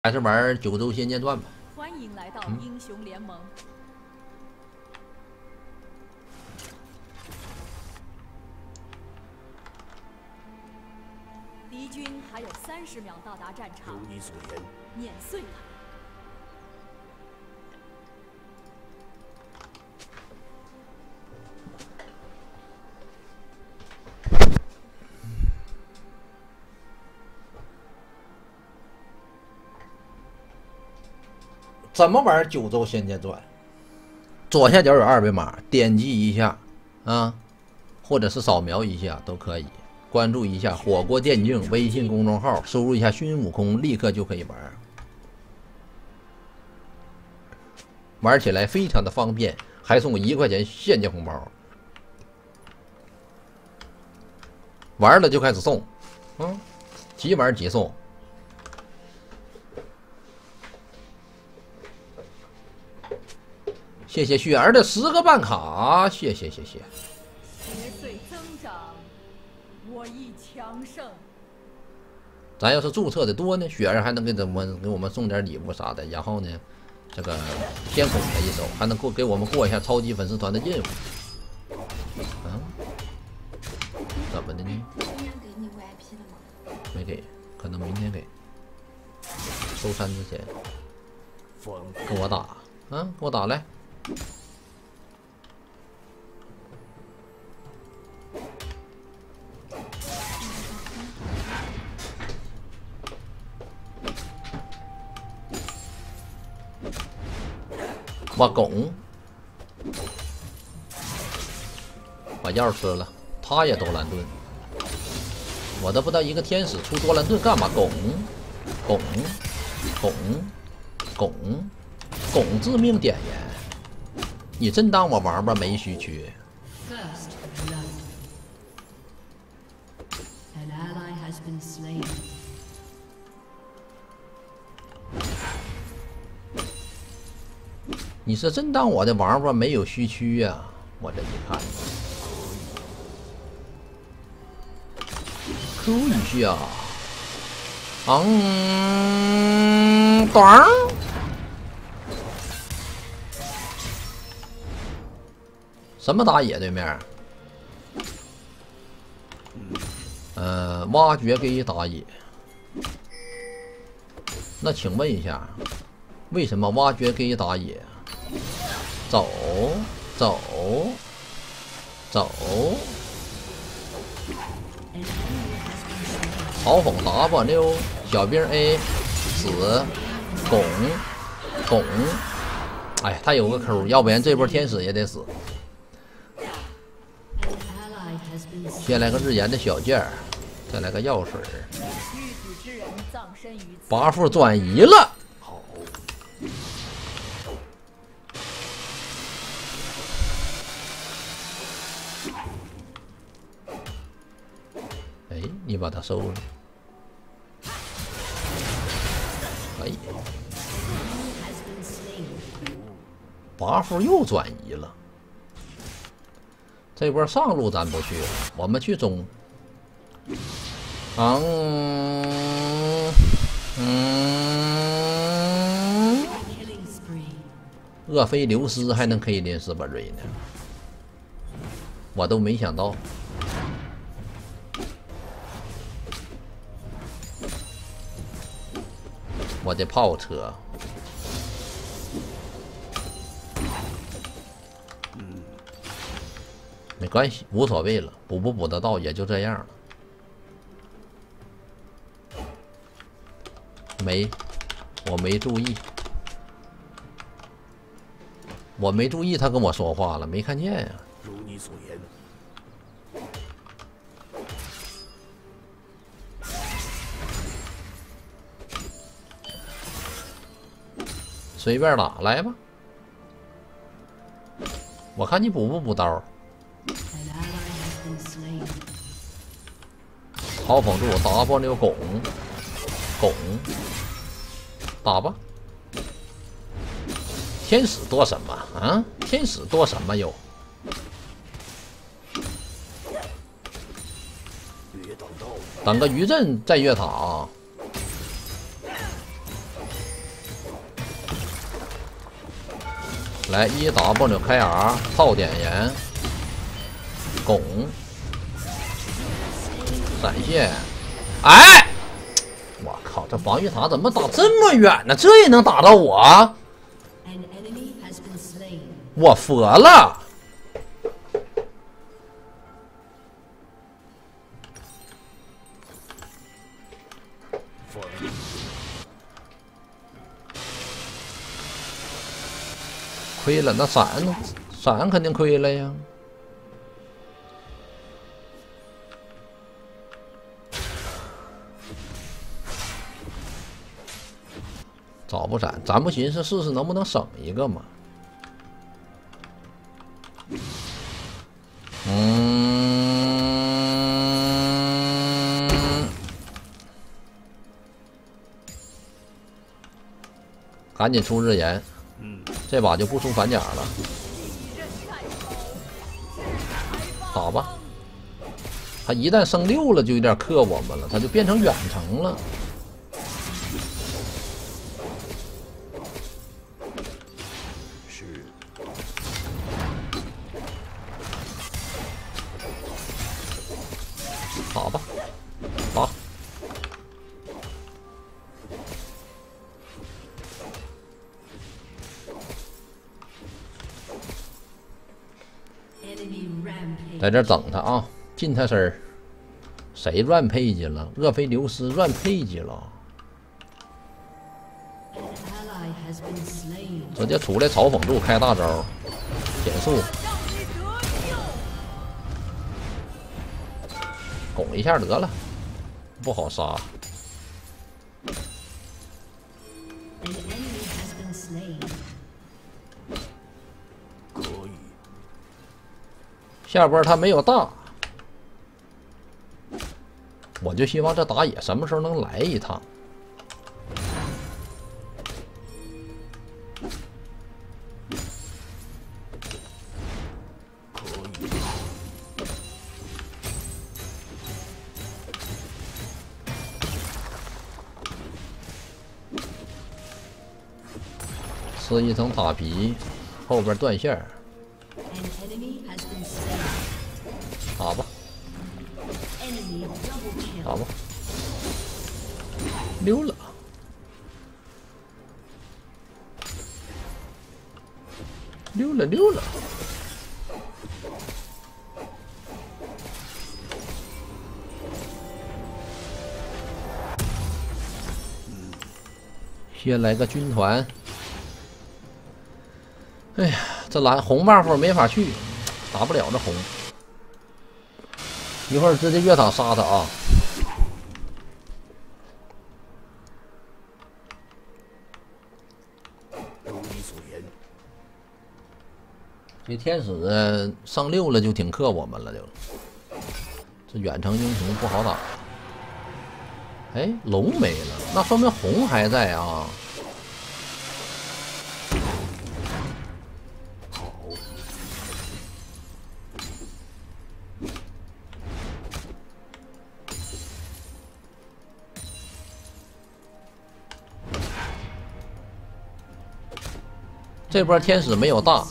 还是玩九州仙剑传吧。 欢迎来到英雄联盟。敌军还有30秒到达战场， 如你所言， 碾碎了。 怎么玩九州仙剑传？左下角有二维码，点击一下啊，或者是扫描一下都可以。关注一下火锅电竞微信公众号，输入一下孙悟空，立刻就可以玩。玩起来非常的方便，还送1块钱现金红包。玩了就开始送，即玩即送。 谢谢雪儿的10个办卡，谢谢。 劫岁增长，我亦强盛。 咱要是注册的多呢，雪儿还能给我们送点礼物啥的，然后呢，这个先拱他一手，还能给我们过一下超级粉丝团的任务。怎么的呢？ 今天给你 VIP 了吗？ 没给，可能明天给。周3之前跟我打，跟我打来。 我拱，把药吃了，他也多兰盾，我都不知道一个天使出多兰盾干嘛？拱致命点烟，你真当我玩吧没虚缺？ 你是真当我的王八没有虚区呀？我这一看 ，Q 一下，短，什么打野对面？挖掘给打野。那请问一下，为什么挖掘给打野？ 走，嘲讽 W， 小兵 A， 死，拱，哎，他有个 Q， 要不然这波天使也得死。先来个日炎的小件儿，再来个药水，buff 转移了。 你把它收了，可以。buff 又转移了，这波上路咱不去了，我们去中。厄菲流失还能 K 连斯巴瑞呢，我都没想到。 我的炮车，没关系，无所谓了，补不补得到也就这样了。我没注意，他跟我说话了，没看见呀。 如你所言。 随便打来吧，我看你补不补刀。嘲讽住 W 拱，打吧。天使多什么啊？天使多什么又？等个余震再越塔啊！ 来1W 开 R 套点岩，拱，闪现，哎，我靠，这防御塔怎么打这么远呢？这也能打到我？我服了。亏了，那闪肯定亏了呀。早不闪，咱不寻思试试能不能省一个吗？赶紧出日炎。这把就不出反甲了，打吧。他一旦升6了，就有点克我们了，他就变成远程了。是。打吧，打。在这等他啊，近他身儿。谁乱配去了？厄斐琉斯乱配去了，直接出来嘲讽住，开大招，减速，拱一下得了，不好杀。下波他没有大，我就希望这打野什么时候能来一趟。吃一层塔皮，后边断线。打吧，打吧，溜了，溜了，溜了。先来个军团。哎呀，这蓝红 buff 没法去，打不了这红。一会儿直接越塔杀他啊！如你所言，这天使上6了就挺克我们了，就这远程英雄不好打。哎，龙没了，那说明红还在啊。这波天使没有大，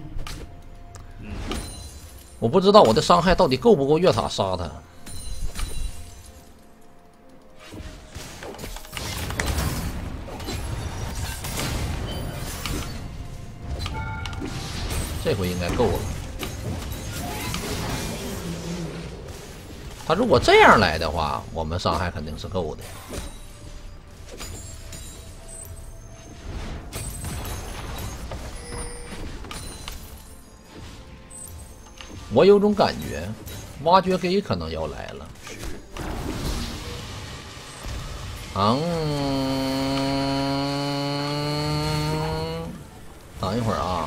我不知道我的伤害到底够不够越塔杀他。这回应该够了。他如果这样来的话，我们伤害肯定是够的。我有种感觉，挖掘给可能要来了。等一会儿啊，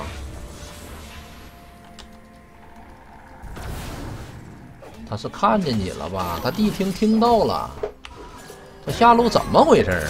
他是看见你了吧？他地听听到了，这下路怎么回事？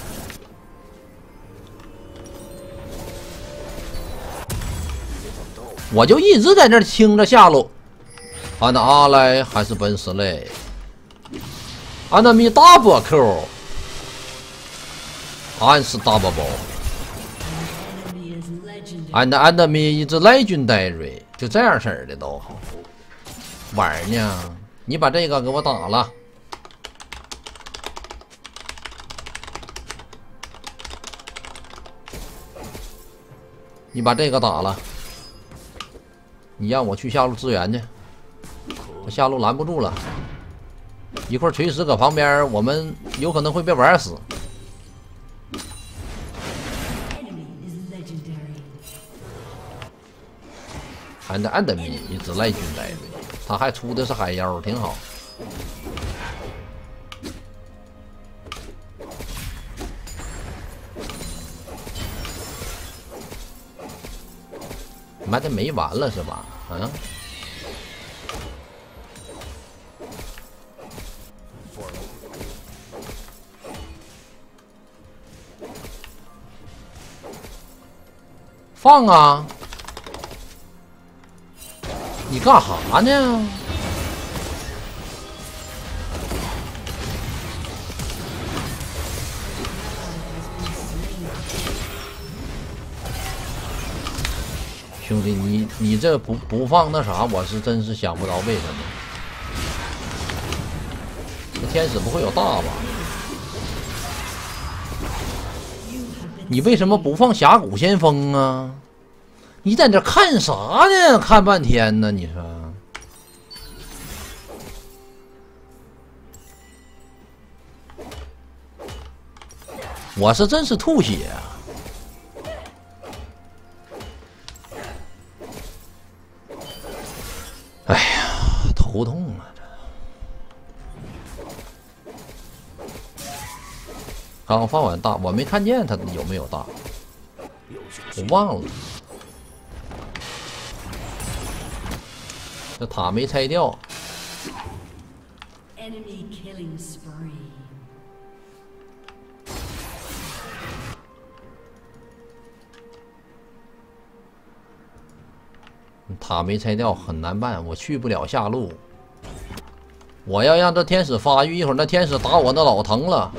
我就一直在这听着下路，安娜阿莱还是本斯雷，安娜米 double Q， 安是 double， And enemy is legendary， 就这样式儿的都好。玩儿呢，你把这个给我打了。你把这个打了，你让我去下路支援去，我下路拦不住了。一会儿锤石搁旁边，我们有可能会被玩死。And enemy is legendary， 他还出的是海妖，挺好。妈的没完了是吧？啊！放啊！你干哈呢？兄弟，你这不放那啥，我是真是想不着为什么。这天使不会有大吧？你为什么不放峡谷先锋啊？你在这看啥呢？看半天呢？你说？我是真是吐血啊！哎呀，头痛啊！刚放完大，我没看见他有没有大，我忘了。这塔没拆掉。塔没拆掉很难办，我去不了下路。我要让这天使发育，一会儿那天使打我那老疼了。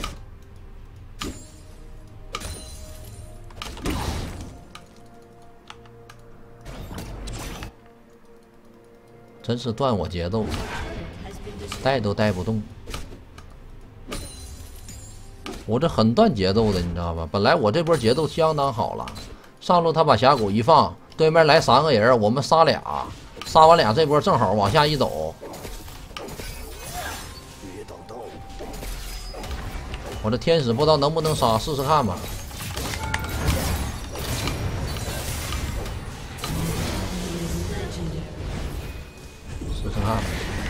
真是断我节奏，带都带不动。我这很断节奏的，你知道吧？本来我这波节奏相当好了，上路他把峡谷一放，对面来3个人，我们杀俩，杀完俩，这波正好往下一走。我这天使不知道能不能杀，试试看吧。试试看吧。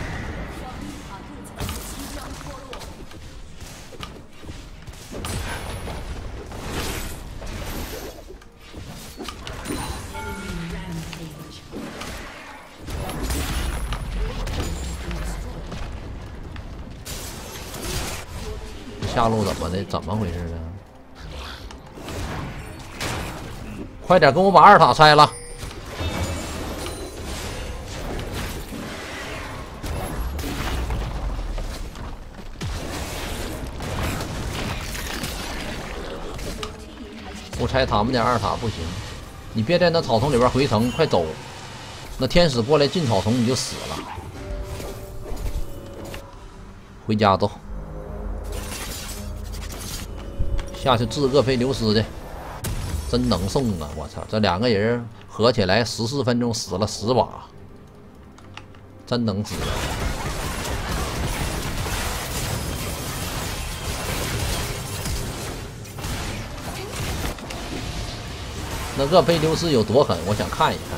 下路怎么的？怎么回事呢？快点跟我把2塔拆了！不拆他们家2塔不行，你别在那草丛里边回城，快走！那天使过来进草丛你就死了。回家走。下去治厄斐琉斯的，真能送啊！我操，这2个人合起来14分钟死了10把，真能治。那厄斐琉斯有多狠？我想看一看。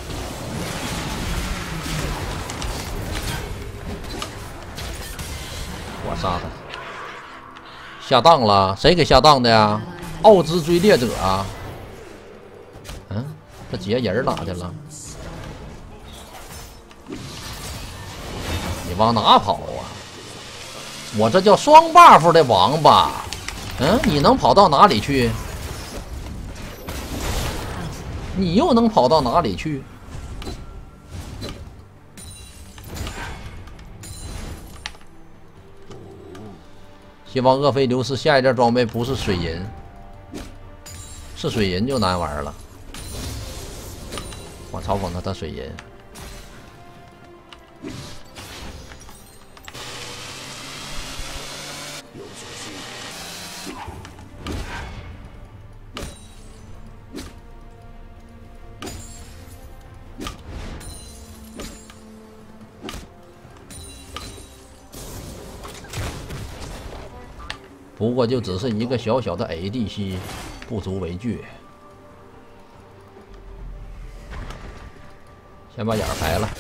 我杀他！下当了，谁给下当的呀？奥兹追猎者啊！嗯，这几个人哪去了？你往哪跑啊？我这叫双 buff 的王八！嗯，你能跑到哪里去？你又能跑到哪里去？希望厄斐琉斯下一件装备不是水银，是水银就难玩了。 我嘲讽他的水银。不过就只是一个小小的 ADC， 不足为惧。先把眼开了。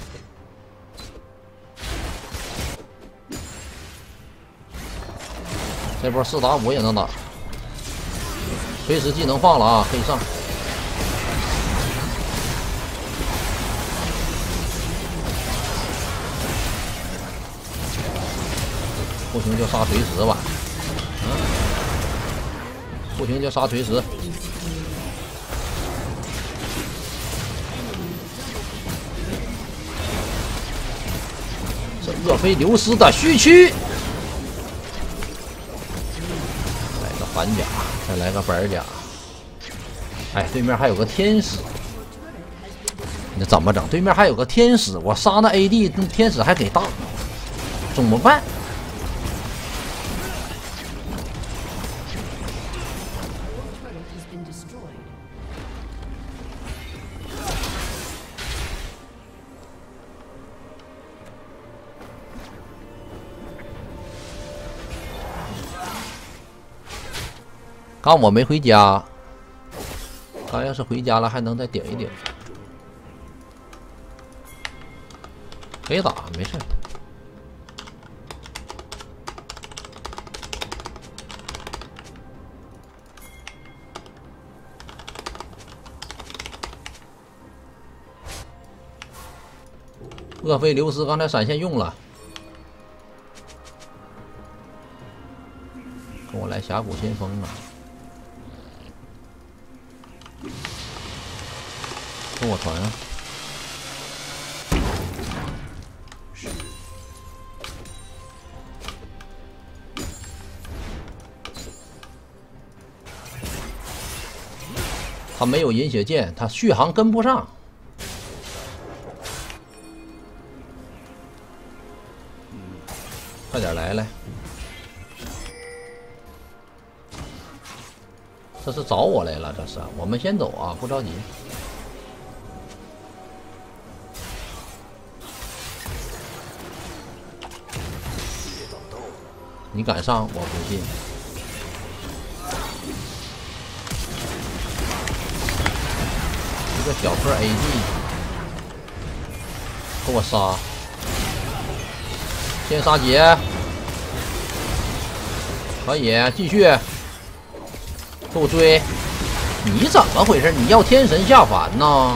这波4打5也能打，随时技能放了啊，可以上。不行就杀锤石吧。 不行就杀锤石，这厄斐琉斯的虚躯，来个反甲，再来个本甲。哎，对面还有个天使，那怎么整？对面还有个天使，我杀那 AD， 那天使还给大，怎么办？ 刚我没回家，刚要是回家了，还能再顶一顶，可以打，没事。厄斐琉斯刚才闪现用了，跟我来峡谷先锋啊！ 跟我传啊！他没有饮血剑，他续航跟不上。快点来！这是找我来了，这是我们先走啊，不着急。 你敢上，我不信。一个小颗 AD， 给我杀！先杀劫，可以继续，给我追！你怎么回事？你要天神下凡呢？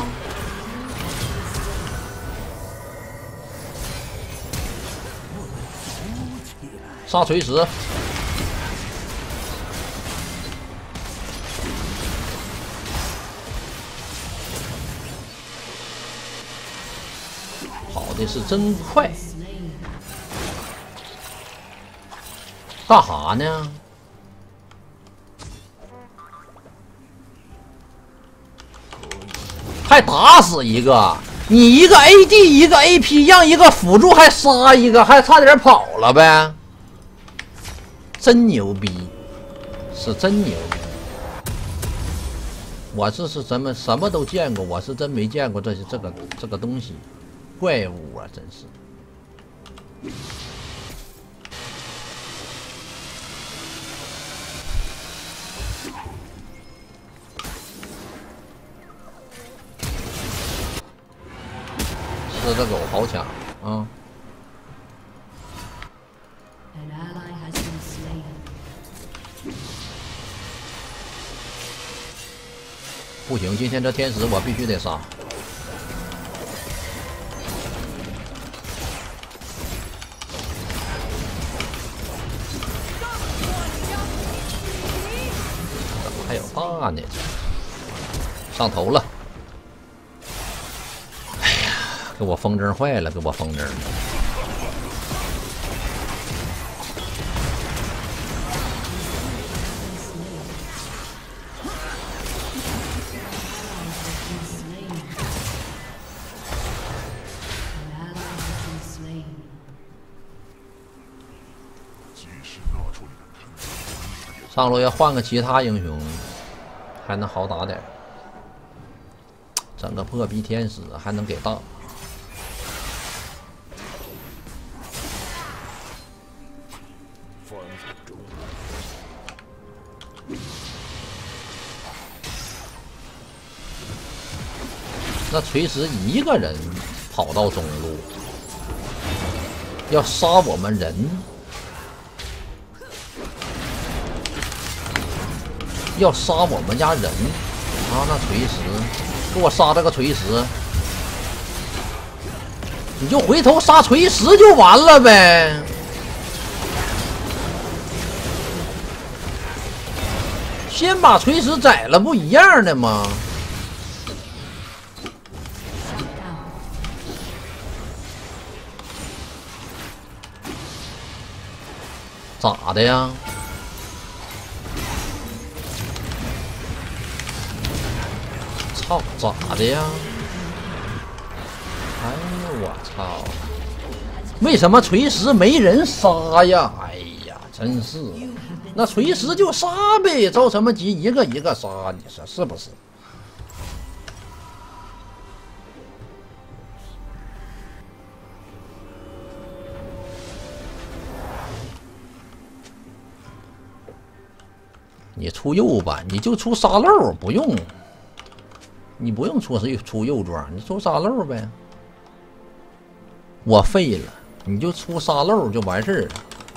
杀锤石，跑的是真快，干哈呢？还打死一个！你一个 AD 一个 AP， 让一个辅助还杀一个，还差点跑了呗！ 真牛逼，是真牛逼！我这是什么都见过，我是真没见过这个东西，怪物啊，真是！吃个狗好抢啊！ 不行，今天这天使我必须得杀。怎么还有大呢？上头了！哎呀，给我风筝坏了，给我风筝！ 上路要换个其他英雄，还能好打点。整个破壁天使还能给到。那锤石一个人跑到中路，要杀我们人，要杀我们家人啊！那锤石，给我杀这个锤石，你就回头杀锤石就完了呗。先把锤石宰了，不一样的吗？咋的呀？操，咋的呀？哎呦我操！为什么锤石没人杀呀？哎呀，真是，那锤石就杀呗，着什么急？一个一个杀，你说是不是？你出右吧，你就出沙漏，不用，你不用出右装，你出沙漏呗。我废了，你就出沙漏就完事儿了，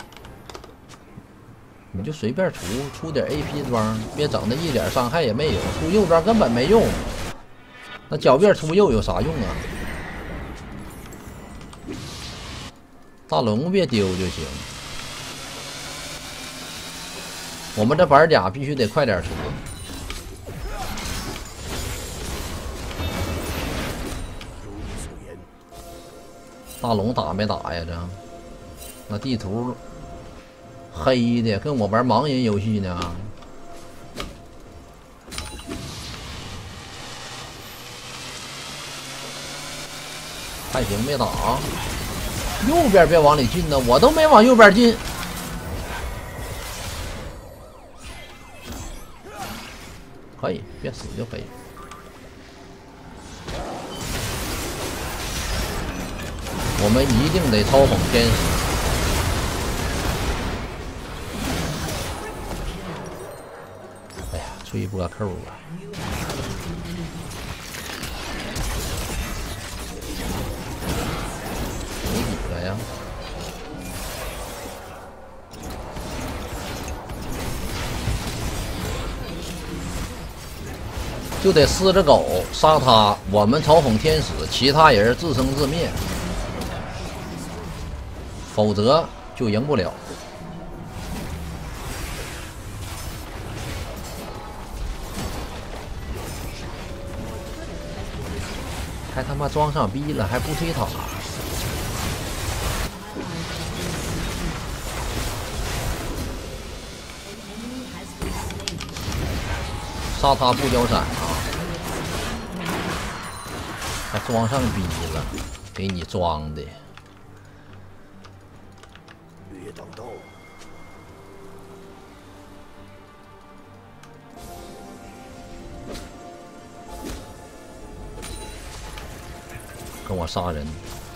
你就随便出点 AP 装，别整的一点伤害也没有，出右装根本没用。那狡辩出右有啥用啊？大龙别丢就行。我们这板甲必须得快点出。大龙打没打呀？这那地图黑的，跟我玩盲人游戏呢。还行，没打。右边别往里进呢，我都没往右边进。可以，别死就可以。我们一定得嘲讽天使。哎呀，吹波扣啊！没几个呀？就得狮子狗杀他，我们嘲讽天使，其他人自生自灭，否则就赢不了。还他妈装上逼了，还不推塔，杀他不交闪啊！还装上逼了，给你装的。 别挡道。 跟我杀人。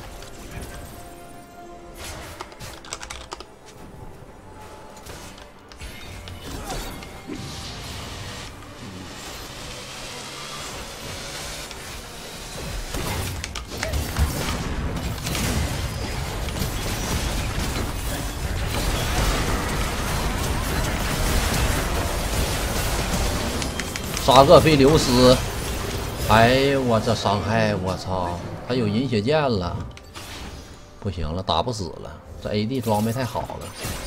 杀个菲流斯！哎呀，我这伤害，我操！他有银血剑了，不行了，打不死了。这 AD 装备太好了。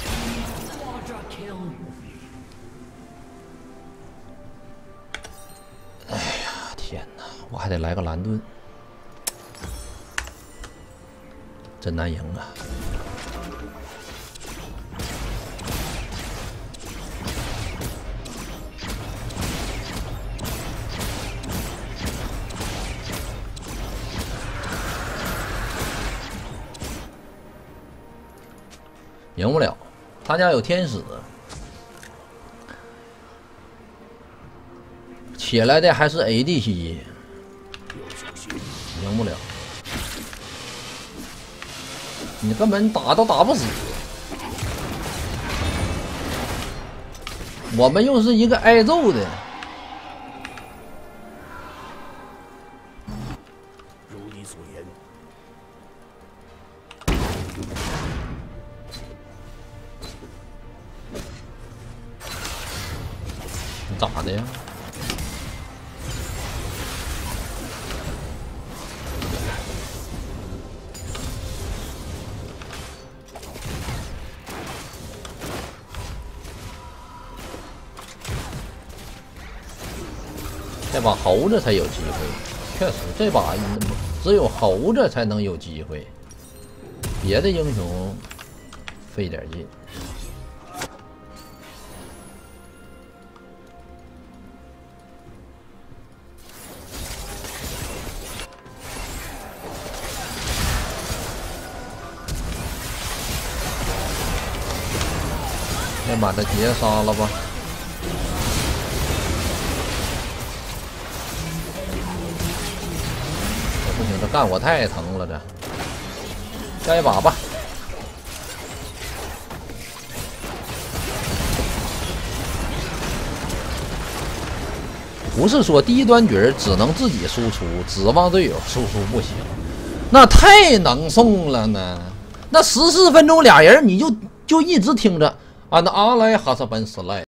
哎呀，天哪！我还得来个蓝盾，真难赢啊！赢不了，他家有天使， 起来的还是 ADC， 赢不了，你根本打都打不死。我们又是一个挨揍的。 咋的呀？这把猴子才有机会，确实，这把只有猴子才能有机会，别的英雄费点劲。 先把他劫杀了吧！不行，这干我太疼了，这下一把吧。不是说低端局只能自己输出，指望队友输出不行，那太能送了呢。那14分钟俩人你就一直听着。 俺的阿莱哈萨本斯莱。